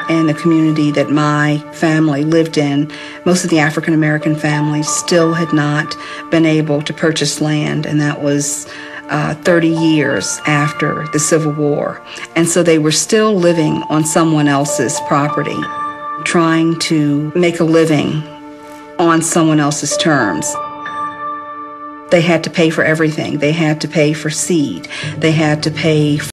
in the community that my family lived in, most of the African American families still had not been able to purchase land, and that was 30 years after the Civil War. And so they were still living on someone else's property, trying to make a living on someone else's terms. They had to pay for everything. They had to pay for seed. They had to pay